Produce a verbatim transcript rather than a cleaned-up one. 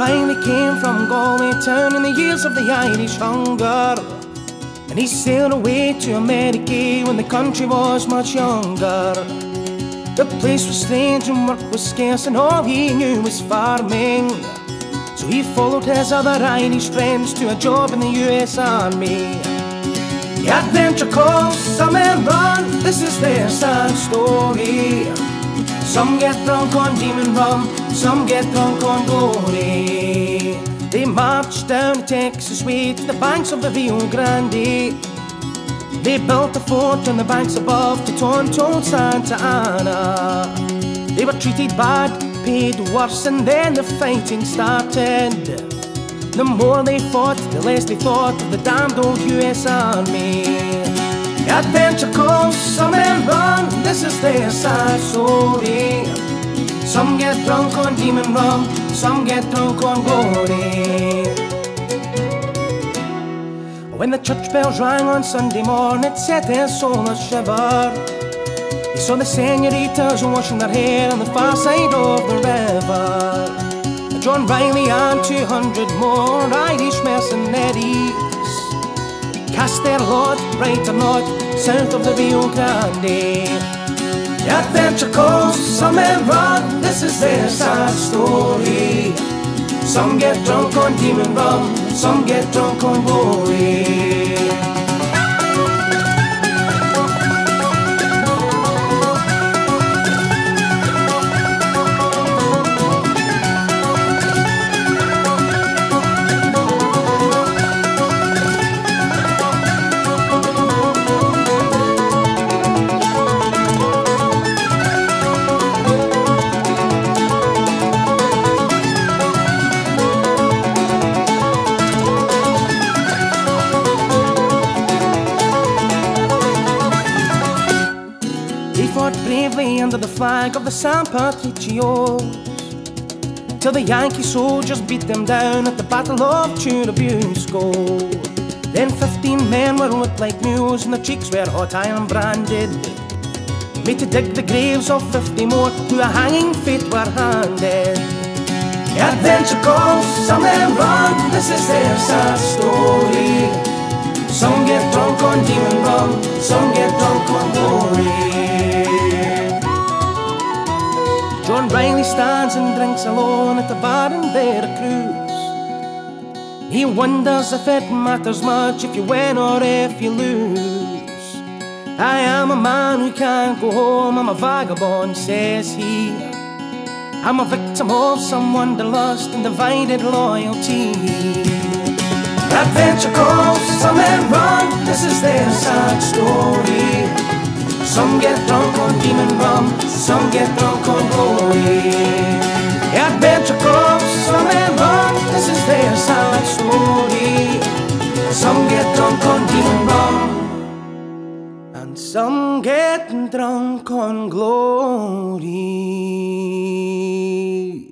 Ruairidh came from Galway town in the years of the Irish hunger, and he sailed away to America when the country was much younger. The place was strange and work was scarce, and all he knew was farming. So he followed his other Irish friends to a job in the U S Army. The adventure calls, some men run, this is their sad story. Some get drunk on demon rum, some get drunk on glory. They marched down the Texas way to the banks of the Rio Grande. They built a fort on the banks above to taunt old Santa Ana. They were treated bad, paid worse, and then the fighting started. The more they fought, the less they thought of the damned old U S Army. The adventure calls, some men run, this is their sad story. Some get drunk on demon rum, some get drunk on glory. When the church bells rang on Sunday morning, it set their soul a shiver. They saw the senoritas washing their hair on the far side of the river. John Riley and two hundred more Irish mercenaries cast their lot, right or not, south of the Rio Grande. The adventure calls, some men run, this is their sad story. Some get drunk on demon rum, some get drunk on glory. They fought bravely under the flag of the San Patricios, till the Yankee soldiers beat them down at the Battle of Churubusco. Then fifteen men were whipped like mules, and their cheeks were hot iron branded, made to dig the graves of fifty more who a hanging fate were handed. The adventure calls, some men run, this is their sad story. Some get drunk on demon rum, some get drunk on glory. John Riley stands and drinks alone at the bar in Veracruz. He wonders if it matters much if you win or if you lose. I am a man who can't go home, I'm a vagabond, says he. I'm a victim of some wanderlust and divided loyalty. Adventure calls, some men run, this is their sad story. Some get drunk on demon rum, some get drunk on glory. Adventure calls, some men run, this is their sad story. Some get drunk on demon rum, and some get drunk on glory.